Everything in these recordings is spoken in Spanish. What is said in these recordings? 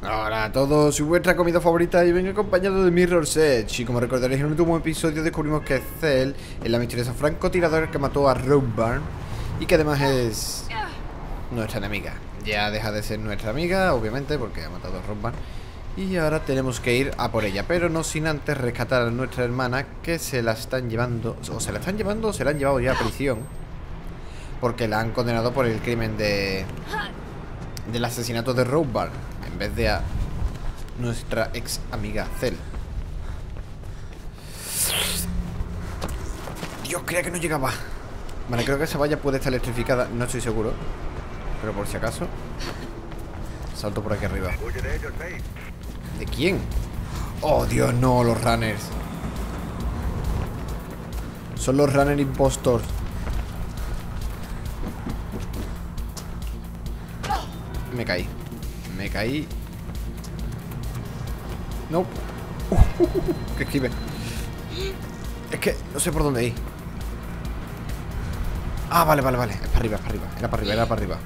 Hola a todos, soy vuestra comida favorita y vengo acompañado de Mirror's Edge. Y como recordaréis, en el último episodio descubrimos que Cell es la misteriosa francotiradora que mató a Roadburn y que además es nuestra enemiga. Ya deja de ser nuestra amiga, obviamente, porque ha matado a Roadburn. Y ahora tenemos que ir a por ella, pero no sin antes rescatar a nuestra hermana, que se la están llevando, o se la están llevando o se la han llevado ya a prisión, porque la han condenado por el crimen del asesinato de Roadburn, en vez de a nuestra ex amiga Cell. Dios, creía que no llegaba. Vale, creo que esa valla puede estar electrificada, no estoy seguro, pero por si acaso salto por aquí arriba. ¿De quién? Oh, Dios, no, los runners. Son los runner impostors. Me caí. Me caí. No. Que esquive. Es que no sé por dónde ir. Ah, vale, vale, vale. Es para arriba, es para arriba. Era para arriba, era para arriba.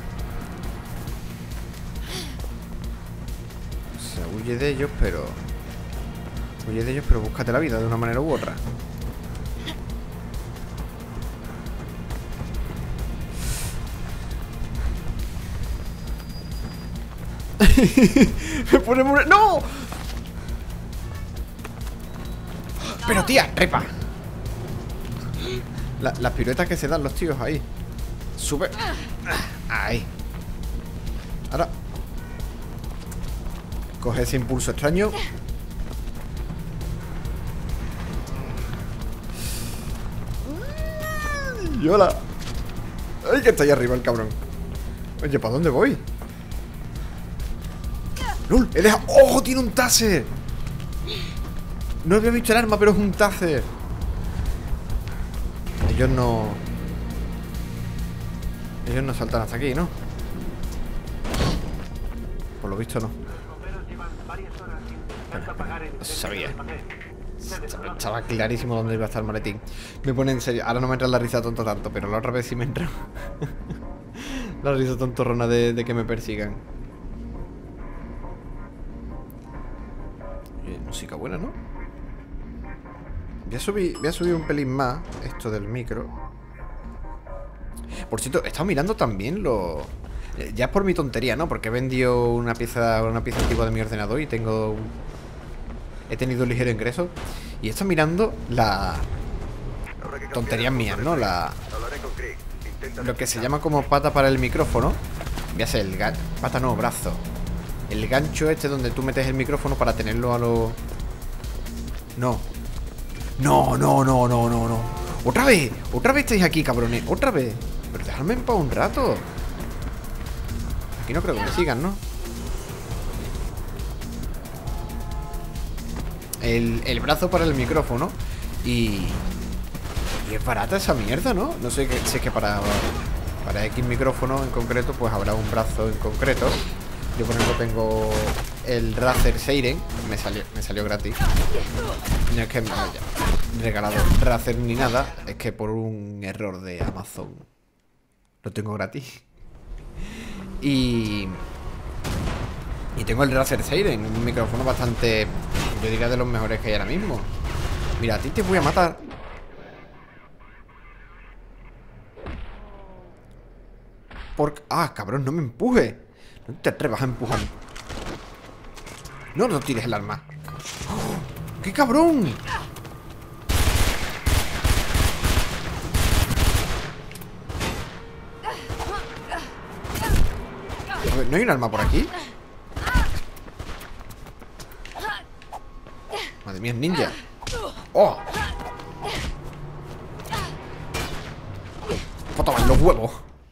O sea, huye de ellos, pero... Huye de ellos, pero búscate la vida de una manera u otra. Me pone muy... ¡No! Pero tía, trepa. Las piruetas que se dan los tíos ahí. Sube. Ahí. Ahora coge ese impulso extraño. Y hola. Ay, que está ahí arriba el cabrón. Oye, ¿para dónde voy? ¡Lul! ¡He dejado! ¡Ojo! ¡Tiene un taser! No había visto el arma, pero es un taser. Ellos no saltan hasta aquí, ¿no? Por lo visto no. Sabía. Estaba clarísimo dónde iba a estar el maletín. Me pone en serio. Ahora no me entra la risa tonto tanto, pero la otra vez sí me entró. La risa tontorrona de que me persigan. Música buena, ¿no? Voy a subir un pelín más esto del micro. Por cierto, he estado mirando también lo... Ya es por mi tontería, ¿no? Porque he vendido una pieza antigua de mi ordenador y tengo... He tenido un ligero ingreso. Y he estado mirando la... Tonterías mías, ¿no? Lo que se llama como pata para el micrófono. Voy a hacer el pata no, brazo. El gancho este donde tú metes el micrófono para tenerlo a lo... No. No, no, no, no, no, no. ¡Otra vez! ¡Otra vez estáis aquí, cabrones! ¡Otra vez! Pero dejadme en paz un rato. Aquí no creo que me sigan, ¿no? El brazo para el micrófono. Y es barata esa mierda, ¿no? No sé si es que para X micrófono en concreto, pues habrá un brazo en concreto. Yo por ejemplo tengo el Razer Seiren. Me salió gratis. No es que me haya regalado Razer ni nada. Es que por un error de Amazon lo tengo gratis. Y tengo el Razer Seiren, un micrófono bastante, yo diría, de los mejores que hay ahora mismo. Mira, a ti te voy a matar. Ah, cabrón, no me empuje. No te atrevas a empujar. No tires el arma. ¡Oh! ¡Qué cabrón! ¿No hay un arma por aquí? Madre mía, es ninja. ¡Oh! ¡Toma los huevos!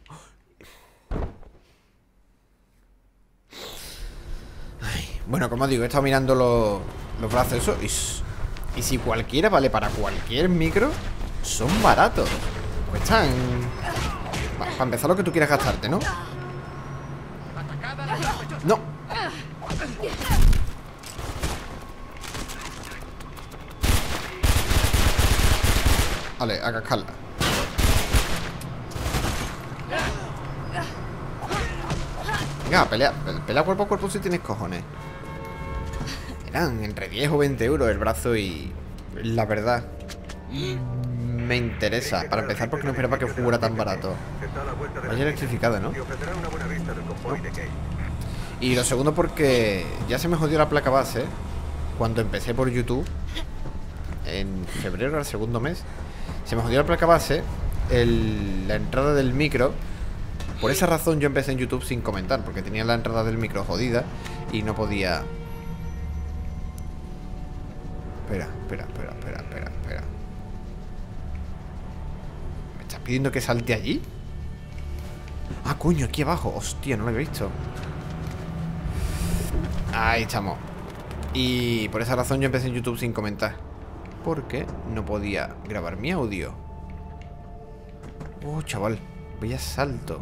Bueno, como digo, he estado mirando los brazos esos y si cualquiera vale para cualquier micro, son baratos. Cuestan... Para empezar lo que tú quieras gastarte, ¿no? No. Vale, a cascarla. Venga, pelea cuerpo a cuerpo si tienes cojones. Eran entre 10 o 20 euros el brazo y... La verdad, me interesa. Para empezar, porque no esperaba que fuera tan barato. Vaya electrificada, ¿no? Y lo segundo porque ya se me jodió la placa base cuando empecé por YouTube. En febrero, el segundo mes. Se me jodió la placa base, la entrada del micro. Por esa razón yo empecé en YouTube sin comentar, porque tenía la entrada del micro jodida y no podía... Espera. ¿Me estás pidiendo que salte allí? Ah, coño, aquí abajo. Hostia, no lo había visto. Ahí estamos. Y por esa razón yo empecé en YouTube sin comentar, porque no podía grabar mi audio. Oh, chaval, vaya salto.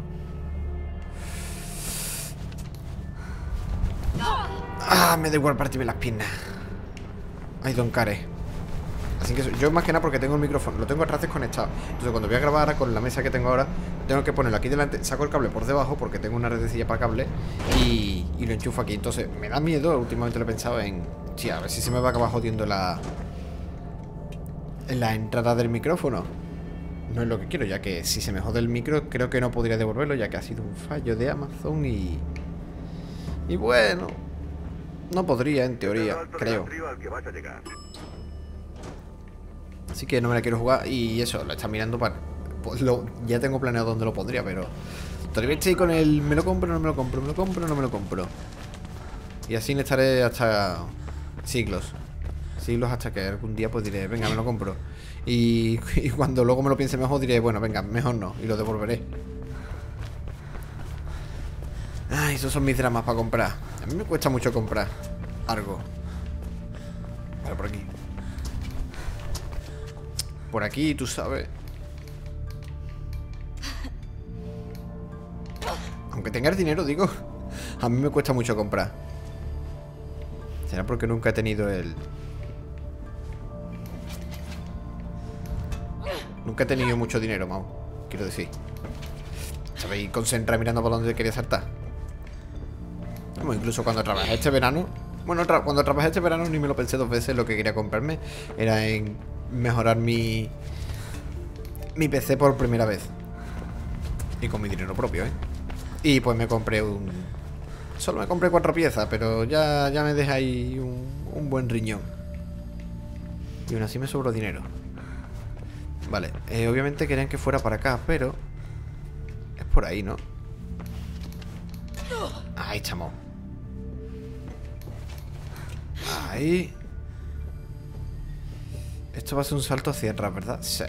Ah, me da igual partirme las piernas. Ay, don care. Así que yo más que nada porque tengo el micrófono, lo tengo atrás desconectado. Entonces cuando voy a grabar ahora con la mesa que tengo ahora, tengo que ponerlo aquí delante, saco el cable por debajo porque tengo una redecilla para cable y lo enchufo aquí. Entonces me da miedo, últimamente lo he pensado en... Sí, a ver si se me va a acabar jodiendo la entrada del micrófono. No es lo que quiero, ya que si se me jode el micro creo que no podría devolverlo, ya que ha sido un fallo de Amazon y bueno, no podría en teoría, creo. Así que no me la quiero jugar y eso, lo está mirando para... Pues ya tengo planeado dónde lo pondría, pero... Todavía estoy con el... Me lo compro, no me lo compro, me lo compro, no me lo compro. Y así le estaré hasta... Siglos hasta que algún día pues diré, venga, me lo compro. Y cuando luego me lo piense mejor diré, bueno, venga, mejor no, y lo devolveré. Ay, esos son mis dramas para comprar. A mí me cuesta mucho comprar algo. Vale, por aquí. Por aquí, tú sabes. Aunque tenga el dinero, digo, a mí me cuesta mucho comprar. ¿Será porque nunca he tenido el... Nunca he tenido mucho dinero, Mau? Quiero decir. ¿Sabéis? Concentra mirando por donde quería saltar. Como incluso cuando trabajé este verano. Bueno, cuando trabajé este verano ni me lo pensé dos veces. Lo que quería comprarme era en mejorar mi PC por primera vez. Y con mi dinero propio, ¿eh? Y pues me compré un... Solo me compré 4 piezas, pero ya me deja ahí un buen riñón. Y aún así me sobró dinero. Vale, obviamente querían que fuera para acá, pero... Es por ahí, ¿no? Ahí, chamo. Ahí. Esto va a ser un salto hacia atrás, ¿verdad? Sí.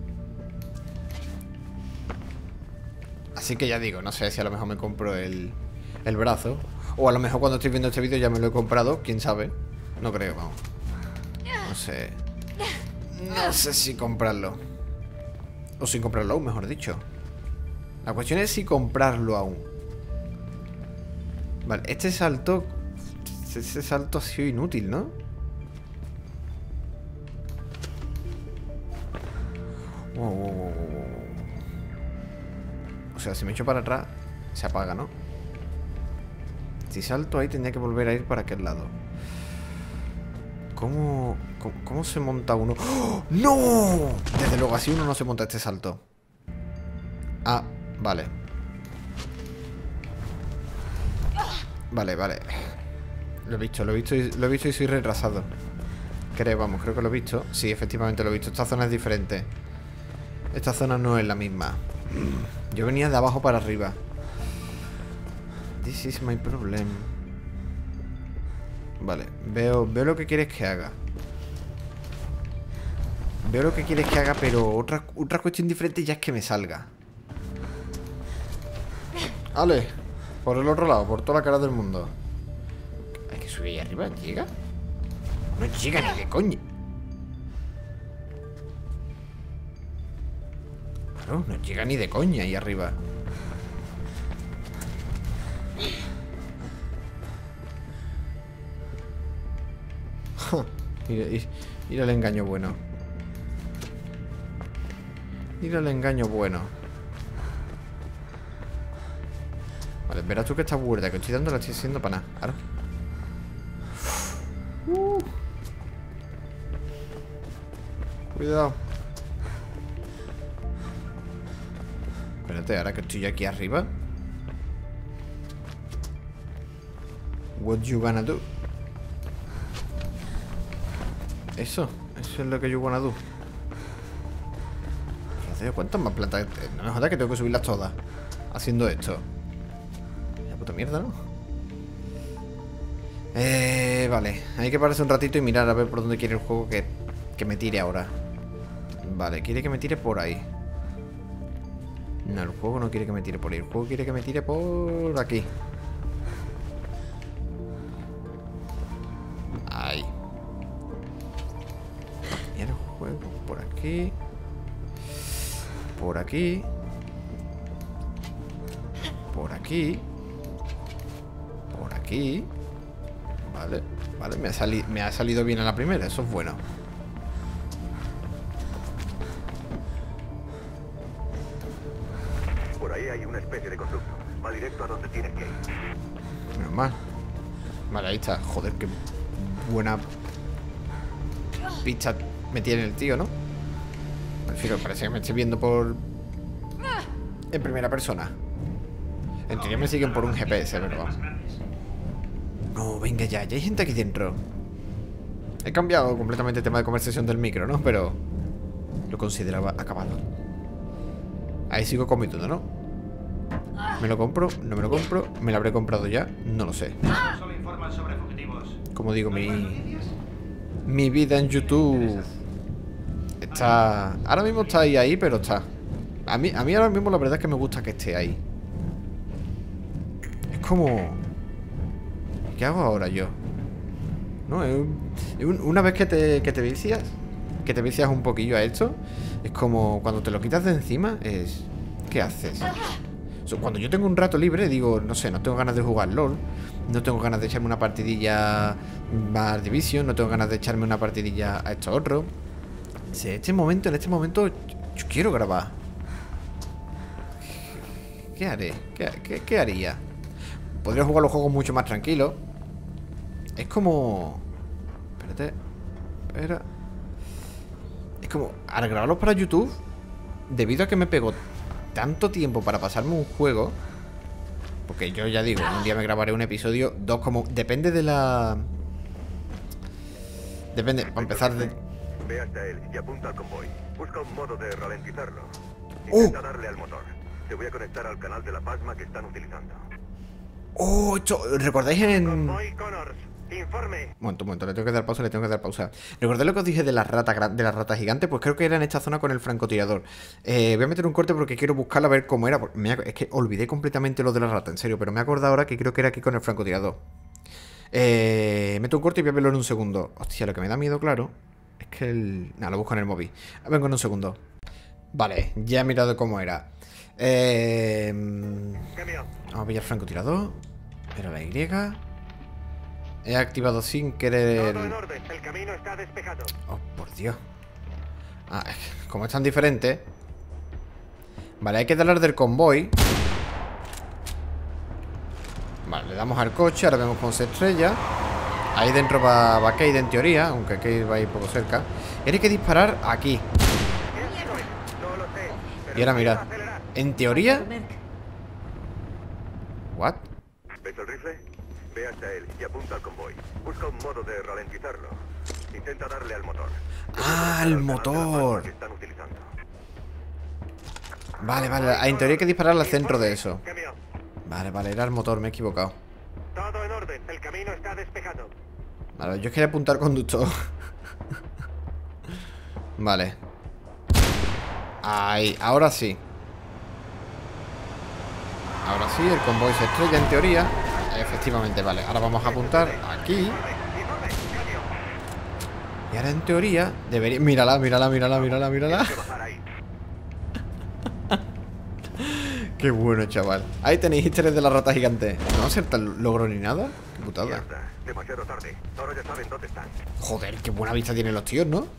Así que ya digo, no sé si a lo mejor me compro el brazo. O a lo mejor cuando estoy viendo este vídeo ya me lo he comprado. ¿Quién sabe? No creo, vamos. No sé. No sé si comprarlo. O sin comprarlo aún, mejor dicho. La cuestión es si comprarlo aún. Vale, este salto... Ese salto ha sido inútil, ¿no? Wow. O sea, si me echo para atrás, se apaga, ¿no? Si salto ahí, tendría que volver a ir para aquel lado. ¿Cómo se monta uno? ¡Oh! ¡No! Desde luego, así uno no se monta este salto. Ah, vale. Vale. Lo he visto y soy retrasado. Creo que lo he visto. Sí, efectivamente lo he visto. Esta zona es diferente. Esta zona no es la misma. Yo venía de abajo para arriba. This is my problem. Vale, veo lo que quieres que haga. Veo lo que quieres que haga, pero otra cuestión diferente ya es que me salga. Vale, por el otro lado, por toda la cara del mundo. Hay que subir ahí arriba, ¿llega? No llega ni de coña. Claro, no llega ni de coña ahí arriba. Mira el engaño bueno. Mira el engaño bueno. Vale, verás tú que esta vuelta que estoy dando la estoy haciendo para nada. Ahora. Cuidado. Espérate, ahora que estoy aquí arriba. What you gonna do? Eso es lo que yo gonna do. Joder, ¿cuántas más plantas? No me jodas que tengo que subirlas todas haciendo esto. La puta mierda, ¿no? Vale, hay que pararse un ratito y mirar a ver por dónde quiere el juego que me tire ahora. Vale, quiere que me tire por ahí. No, el juego no quiere que me tire por ahí. El juego quiere que me tire por aquí. Ahí. Y el juego por aquí. Por aquí. Por aquí. Por aquí. Vale, vale, me ha salido bien a la primera, eso es bueno. Por ahí hay una especie de conducto. Va directo a donde tiene que ir. Menos mal. Vale, ahí está. Joder, qué buena pista me tiene el tío, ¿no? Prefiero, parece que me estoy viendo por... en primera persona. En teoría me siguen por un GPS, pero vamos. No, venga ya hay gente aquí dentro. He cambiado completamente el tema de conversación del micro, ¿no? Pero lo consideraba acabado. Ahí sigo con mi duda, ¿no? ¿Me lo compro? ¿No me lo compro? ¿Me lo habré comprado ya? No lo sé. Como digo, mi vida en YouTube está... Ahora mismo está ahí, pero está. A mí ahora mismo la verdad es que me gusta que esté ahí. Es como... ¿Qué hago ahora yo? ¿No? Una vez que te vicias, que te vicias un poquillo a esto, es como cuando te lo quitas de encima, es... ¿qué haces? Cuando yo tengo un rato libre, digo, no sé, no tengo ganas de jugar LOL, no tengo ganas de echarme una partidilla más Division, no tengo ganas de echarme una partidilla a esto otro. En este momento yo quiero grabar. ¿Qué haré? ¿Qué haría? Podría jugar los juegos mucho más tranquilos. Es como... Espérate. Espera. Es como... Al grabarlos para YouTube, debido a que me pegó tanto tiempo para pasarme un juego, porque yo ya digo, un día me grabaré un episodio, dos como... Depende de la... Depende, para empezar de... Ve hasta él y apunta al convoy. Busca un modo de ralentizarlo. Intenta darle al motor. Te voy a conectar al canal de la pasma que están utilizando. Oh, ¿recordáis en...? Convoy Connors, informe. Un momento, le tengo que dar pausa, ¿Recordáis lo que os dije de la rata gigante? Pues creo que era en esta zona con el francotirador. Voy a meter un corte porque quiero buscarla a ver cómo era. Es que olvidé completamente lo de la rata, en serio, pero me he acordado ahora que creo que era aquí con el francotirador. Meto un corte y voy a verlo en un segundo. Hostia, lo que me da miedo, claro, es que el... Nada, lo busco en el móvil. Vengo en un segundo. Vale, ya he mirado cómo era. Vamos a pillar francotirador. Era la Y. He activado sin querer... Todo en orden, el camino está despejado. Oh, por Dios. Como es tan diferente. Vale, hay que darle del convoy. Vale, le damos al coche. Ahora vemos cómo se estrella. Ahí dentro va Cade en teoría, aunque Cade va a ir poco cerca. Y hay que disparar aquí. No lo sé, pero Y ahora mirad. acelerar. En teoría... ¿What? ¿Ves el rifle? Ve hasta él y apunta al convoy. Busca un modo de ralentizarlo. Intenta darle al motor. ¡Ah, al motor! Que están utilizando. Vale, en teoría hay que disparar al centro de eso. Camión. Vale, era el motor, me he equivocado. Todo en orden, el camino está despejado. Vale, yo quería apuntar conductor. Vale. Ahí, ahora sí. Ahora sí, el convoy se estrella en teoría. Efectivamente, vale. Ahora vamos a apuntar aquí. Y ahora en teoría debería... Mírala. Que bajar ahí. Qué bueno, chaval. Ahí tenéis easter egg de la rata gigante. No va a ser tan logro ni nada. Qué putada. Mierda, demasiado tarde. Ahora ya saben dónde están. Joder, qué buena vista tienen los tíos, ¿no?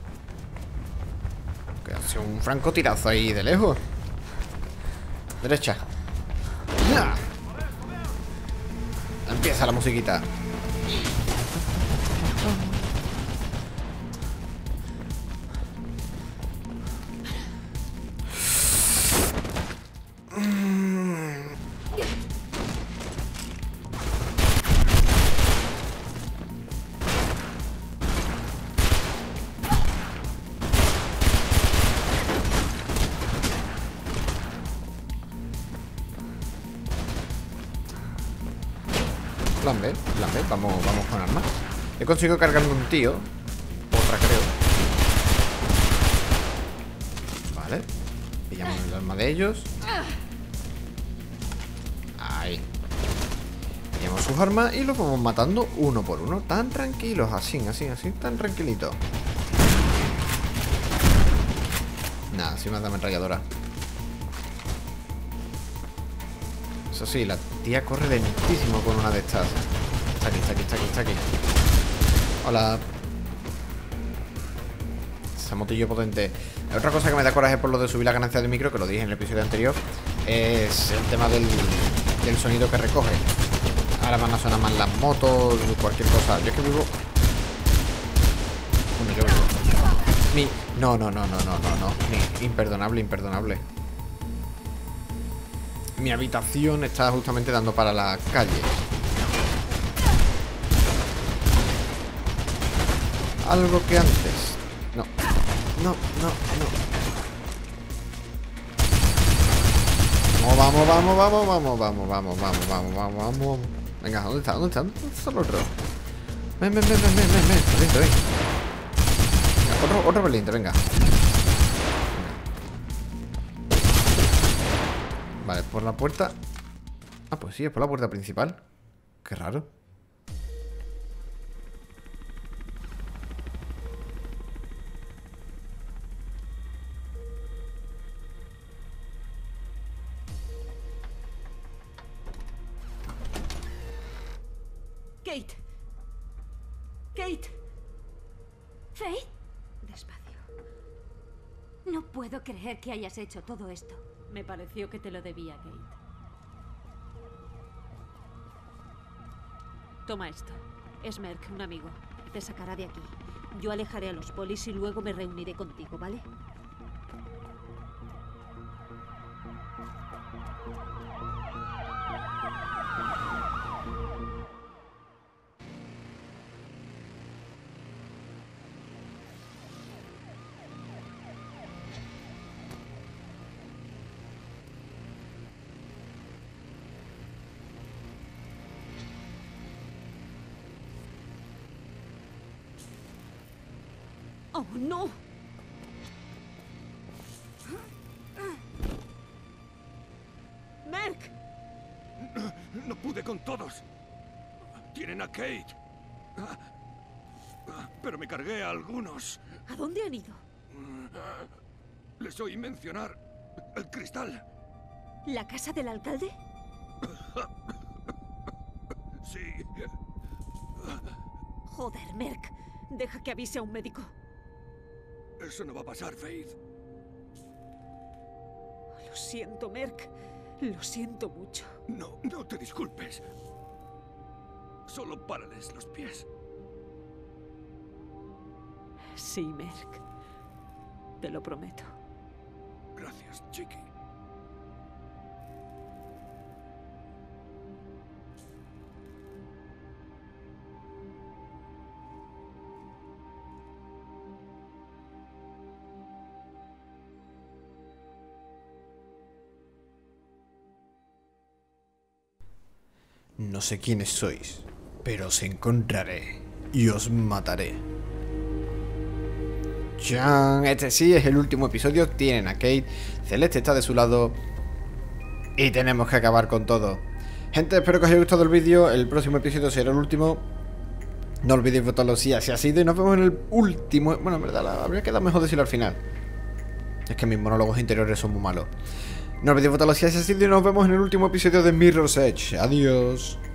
Que hace un francotirazo ahí de lejos. Derecha. ¡Ya! Empieza la musiquita. Plan B, vamos con armas. He conseguido cargarme un tío. Otra creo. Vale. Pillamos el arma de ellos. Ahí. Pillamos sus armas y los vamos matando uno por uno. Tan tranquilos, así, tan tranquilitos. Nada, sí me da ametralladora. Eso sí, la tía corre lentísimo con una de estas. Está aquí. Hola. Esa motillo potente. Otra cosa que me da coraje por lo de subir la ganancia de micro, que lo dije en el episodio anterior, es el tema del sonido que recoge. Ahora van a sonar más las motos, cualquier cosa. Yo es que vivo... Bueno, yo vivo... No. Imperdonable. Mi habitación está justamente dando para la calle. Algo que antes. No. Vamos. Venga, ¿dónde está el otro? Ven. Venga, otro valiente, venga. Vale, por la puerta. Ah, pues sí, es por la puerta principal. Qué raro. Kate. ¿Faith? Despacio. No puedo creer que hayas hecho todo esto. Me pareció que te lo debía, Kate. Toma esto. Es Merck, un amigo. Te sacará de aquí. Yo alejaré a los polis y luego me reuniré contigo, ¿vale? ¡Oh, no! ¡Merck! No pude con todos. Tienen a Kate. Pero me cargué a algunos. ¿A dónde han ido? Les oí mencionar el cristal. ¿La casa del alcalde? Sí. Joder, Merck. Deja que avise a un médico. Eso no va a pasar, Faith. Lo siento, Merck. Lo siento mucho. No te disculpes. Solo párales los pies. Sí, Merck. Te lo prometo. Gracias, Chiqui. No sé quiénes sois, pero os encontraré y os mataré. ¡Chan! Este sí es el último episodio. Tienen a Kate, Celeste está de su lado y tenemos que acabar con todo. Gente, espero que os haya gustado el vídeo. El próximo episodio será el último. No olvidéis votarlo si así ha sido y nos vemos en el último. Bueno, en verdad, habría quedado mejor decirlo al final. Es que mis monólogos interiores son muy malos. No olvidéis votarlo si así ha sido y nos vemos en el último episodio de Mirror's Edge. Adiós.